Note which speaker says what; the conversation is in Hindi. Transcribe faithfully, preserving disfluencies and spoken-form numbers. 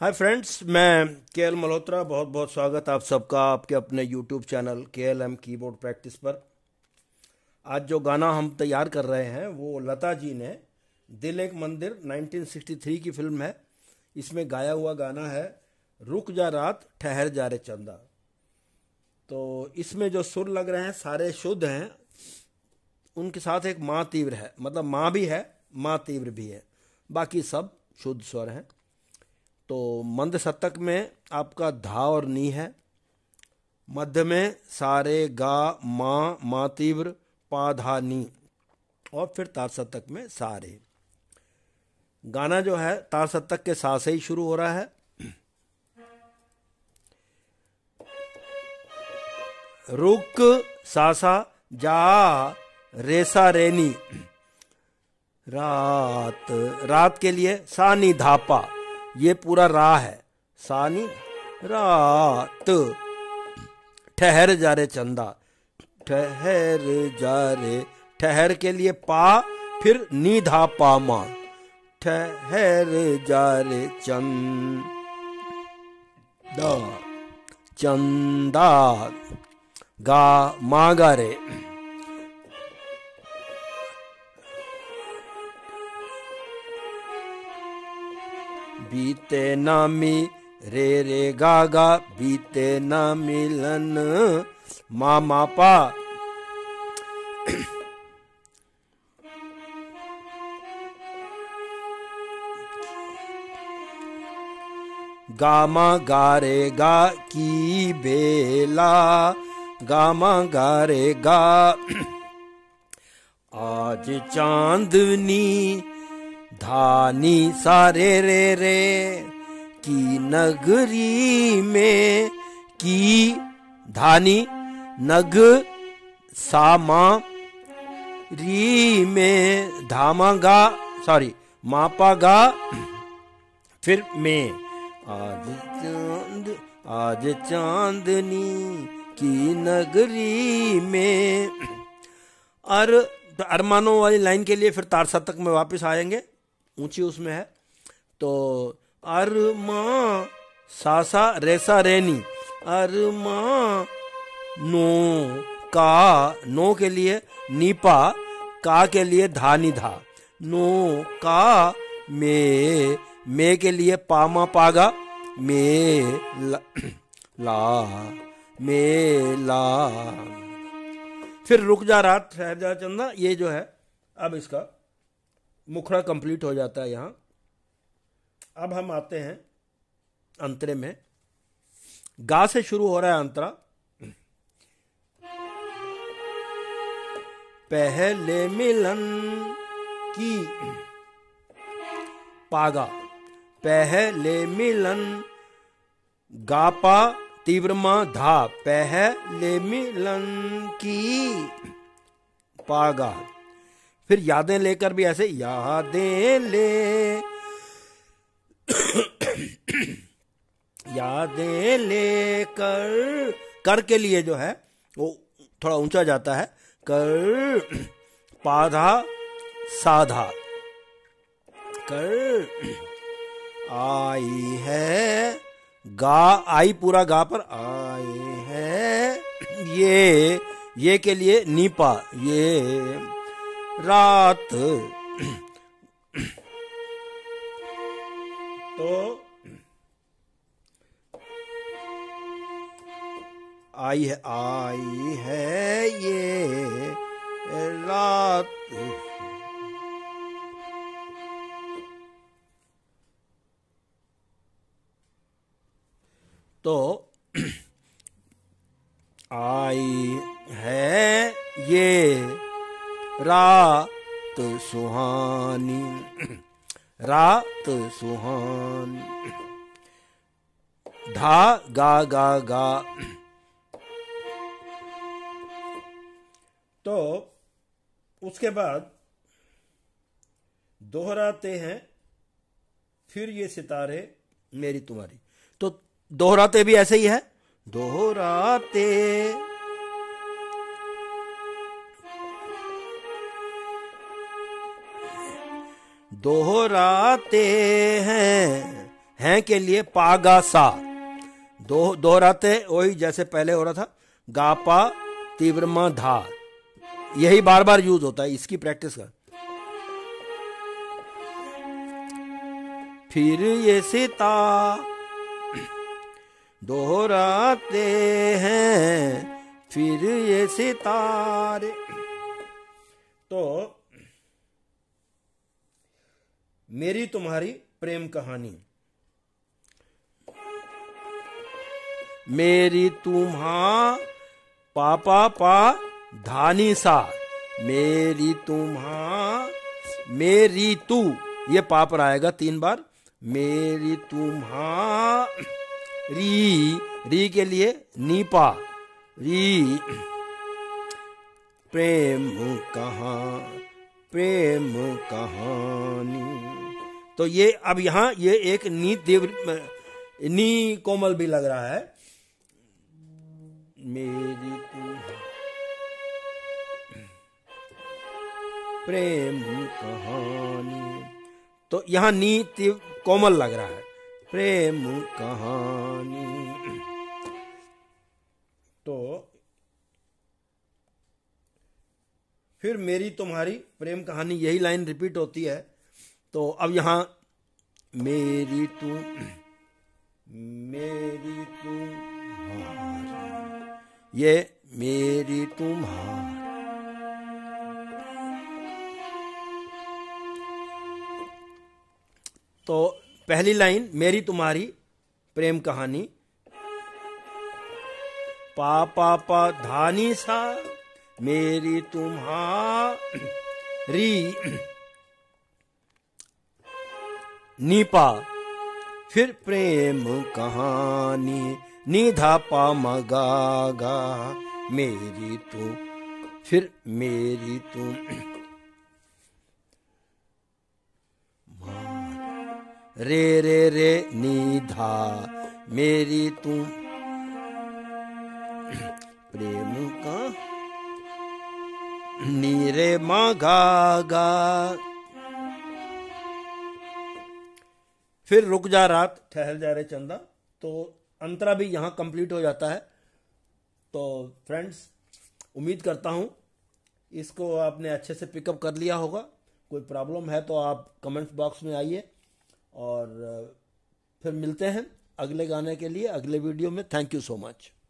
Speaker 1: हाय फ्रेंड्स, मैं के एल मल्होत्रा। बहुत बहुत स्वागत आप सबका आपके अपने यूट्यूब चैनल के एल एम कीबोर्ड प्रैक्टिस पर। आज जो गाना हम तैयार कर रहे हैं वो लता जी ने Dil Ek Mandir nineteen sixty three की फिल्म है, इसमें गाया हुआ गाना है रुक जा रात ठहर जा रे चंदा। तो इसमें जो सुर लग रहे हैं सारे शुद्ध हैं, उनके साथ एक माँ तीव्र है, मतलब माँ भी है माँ तीव्र भी है, बाकी सब शुद्ध स्वर हैं। तो मंद शतक में आपका धा और नी है, मध्य में सारे गा माँ माँ तीव्र पा धा नी, और फिर तार शतक में सारे। गाना जो है तार शतक के सा से ही शुरू हो रहा है। रुक सासा जा रेसा रेनी, रात रात के लिए सानी धापा, ये पूरा रा है, सानी रात ठहर जा रे चंदा, ठहर जा रे, ठहर के लिए पा फिर नी धा पा मा, ठहर जा रे चंदा चंदा गा मा गा रे। बीते ना मी रे रे गा गा, बीते ना मिलन मा मा पा, गामा गा रे गा की बेला, गामा गा रे गा। आज चांदनी धानी सारे रे रे, की नगरी में की धानी नग सामा री में धामा गा, सॉरी मापा गा फिर में। आज चांद आज चांदनी की नगरी में। और अरमानों वाली लाइन के लिए फिर तार शतक में वापस आएंगे, ऊंची उसमें है। तो अरमा सासा रेसा रेनी, अरमा नो का, नो के लिए नीपा, का के लिए धानी धा, नो का में, में के लिए पामा पागा, में ला, ला में ला, फिर रुक जा रात ठहर जा चंदा। ये जो है अब इसका मुखड़ा कंप्लीट हो जाता है यहाँ। अब हम आते हैं अंतरे में। गा से शुरू हो रहा है अंतरा। पहले मिलन की पागा, पहले मिलन गापा तीव्र मां धा, पहले मिलन की पागा। फिर यादें लेकर भी ऐसे यादें ले यादें लेकर, कर के लिए जो है वो थोड़ा ऊंचा जाता है, कर पाधा साधा, कर आई है गा, आई पूरा गा पर आए है, ये ये के लिए नीपा, ये रात। तो आई है आई है ये रात। तो आई है ये रात सुहानी, रात सुहानी, धा गा गा गा। तो उसके बाद दोहराते हैं फिर ये सितारे मेरी तुम्हारी। तो दोहराते भी ऐसे ही है, दोहराते दोहराते हैं हैं के लिए पा गा सा, दो दोहराते वही जैसे पहले हो रहा था, गा पा तीव्र म धा, यही बार बार यूज होता है, इसकी प्रैक्टिस कर। फिर ये सिता दोहराते हैं, फिर ये सितारे। तो मेरी तुम्हारी प्रेम कहानी, मेरी तुम्हा पा पा पा धानी सा, मेरी तुम्हा, मेरी तू, ये पा पर आएगा तीन बार, मेरी तुम्हा री, री के लिए नीपा, री प्रेम कहाँ, प्रेम कहानी। तो ये अब यहां ये एक नी तीव्र, नी कोमल भी लग रहा है, मेरी तुम्हा प्रेम कहानी, तो यहां नी तीव्र कोमल लग रहा है, प्रेम कहानी। तो फिर मेरी तुम्हारी प्रेम कहानी, यही लाइन रिपीट होती है। तो अब यहां मेरी तू, मेरी तुम्हारी, ये मेरी तुम्हारी, तो पहली लाइन मेरी तुम्हारी प्रेम कहानी, पा पा पा धानी सा, मेरी तुम्हारी नीपा, फिर प्रेम कहानी निधा पा मगा गा, मेरी तू, फिर मेरी तू रे रे रे निधा, मेरी तू प्रेम का नीरे मगा गा, फिर रुक जा रात ठहर जा रे चंदा। तो अंतरा भी यहां कंप्लीट हो जाता है। तो फ्रेंड्स, उम्मीद करता हूं इसको आपने अच्छे से पिकअप कर लिया होगा। कोई प्रॉब्लम है तो आप कमेंट बॉक्स में आइए, और फिर मिलते हैं अगले गाने के लिए अगले वीडियो में। Thank you so much.